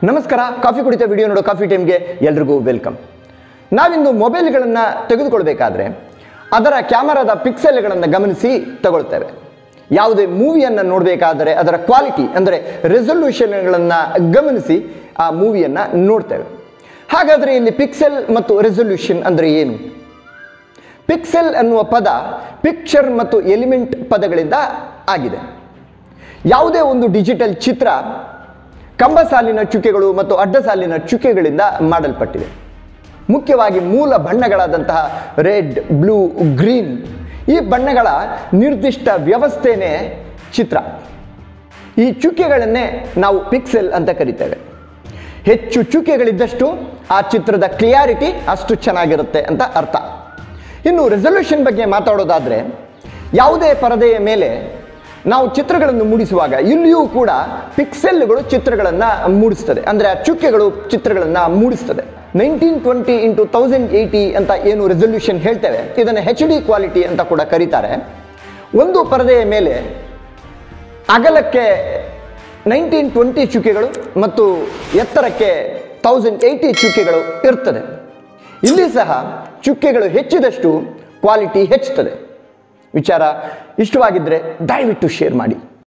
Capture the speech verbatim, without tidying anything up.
ನಮಸ್ಕಾರ, ಕಾಫಿ ಕುಡಿತ ವಿಡಿಯೋ ನೋಡೋ ಕಾಫಿ ಟೈಮ್ಗೆ ಎಲ್ರಿಗೂ ವೆಲ್ಕಮ್. ನಾವಿಂದು ಮೊಬೈಲ್ಗಳನ್ನು ತೆಗೆದುಕೊಳ್ಬೇಕಾದ್ರೆ ಅದರ ಕ್ಯಾಮರಾದ ಪಿಕ್ಸೆಲ್ಗಳನ್ನು ಗಮನಿಸಿ ತಗೊಳ್ತೇವೆ. ಯಾವುದೇ ಮೂವಿಯನ್ನು ನೋಡಬೇಕಾದರೆ ಅದರ ಕ್ವಾಲಿಟಿ ಅಂದರೆ ರೆಸೊಲ್ಯೂಷನ್ಗಳನ್ನು ಗಮನಿಸಿ ಆ ಮೂವಿಯನ್ನು ನೋಡ್ತೇವೆ. ಹಾಗಾದರೆ ಇಲ್ಲಿ ಪಿಕ್ಸೆಲ್ ಮತ್ತು ರೆಸೊಲ್ಯೂಷನ್ ಅಂದರೆ ಏನು? ಪಿಕ್ಸೆಲ್ ಅನ್ನುವ ಪದ ಪಿಕ್ಚರ್ ಮತ್ತು ಎಲಿಮೆಂಟ್ ಪದಗಳಿಂದ ಆಗಿದೆ. ಯಾವುದೇ ಒಂದು ಡಿಜಿಟಲ್ ಚಿತ್ರ ಕಂಬ ಸಾಲಿನ ಚುಕ್ಕೆಗಳು ಮತ್ತು ಅಡ್ಡ ಸಾಲಿನ ಚುಕ್ಕೆಗಳಿಂದ ಮಾಡಲ್ಪಟ್ಟಿದೆ. ಮುಖ್ಯವಾಗಿ ಮೂಲ ಬಣ್ಣಗಳಾದಂತಹ ರೆಡ್, ಬ್ಲೂ, ಗ್ರೀನ್ ಈ ಬಣ್ಣಗಳ ನಿರ್ದಿಷ್ಟ ವ್ಯವಸ್ಥೆನೇ ಚಿತ್ರ. ಈ ಚುಕ್ಕೆಗಳನ್ನೇ ನಾವು ಪಿಕ್ಸೆಲ್ ಅಂತ ಕರಿತೇವೆ. ಹೆಚ್ಚು ಚುಕ್ಕೆಗಳಿದ್ದಷ್ಟು ಆ ಚಿತ್ರದ ಕ್ಲಿಯಾರಿಟಿ ಅಷ್ಟು ಚೆನ್ನಾಗಿರುತ್ತೆ ಅಂತ ಅರ್ಥ. ಇನ್ನು ರೆಸೊಲ್ಯೂಷನ್ ಬಗ್ಗೆ ಮಾತಾಡೋದಾದರೆ, ಯಾವುದೇ ಪರದೆಯ ಮೇಲೆ ನಾವು ಚಿತ್ರಗಳನ್ನು ಮೂಡಿಸುವಾಗ ಇಲ್ಲಿಯೂ ಕೂಡ ಪಿಕ್ಸೆಲ್ಗಳು ಚಿತ್ರಗಳನ್ನು ಮೂಡಿಸ್ತದೆ, ಅಂದರೆ ಆ ಚುಕ್ಕೆಗಳು ಚಿತ್ರಗಳನ್ನು ಮೂಡಿಸ್ತದೆ. Nineteen twenty into thousand eighty ಅಂತ ಏನು ರೆಸೊಲ್ಯೂಷನ್ ಹೇಳ್ತೇವೆ, ಇದನ್ನು ಹೆಚ್ ಡಿ ಕ್ವಾಲಿಟಿ ಅಂತ ಕೂಡ ಕರೀತಾರೆ. ಒಂದು ಪರದೆಯ ಮೇಲೆ ಅಗಲಕ್ಕೆ ನೈನ್ಟೀನ್ ಟ್ವೆಂಟಿ ಚುಕ್ಕೆಗಳು ಮತ್ತು ಎತ್ತರಕ್ಕೆ ತೌಸಂಡ್ ಏಯ್ಟಿ ಚುಕ್ಕೆಗಳು ಇರ್ತದೆ. ಇಲ್ಲಿ ಸಹ ಚುಕ್ಕೆಗಳು ಹೆಚ್ಚಿದಷ್ಟು ಕ್ವಾಲಿಟಿ ಹೆಚ್ಚುತ್ತದೆ. ವಿಚಾರ ಇಷ್ಟವಾಗಿದ್ದರೆ ದಯವಿಟ್ಟು ಶೇರ್ ಮಾಡಿ.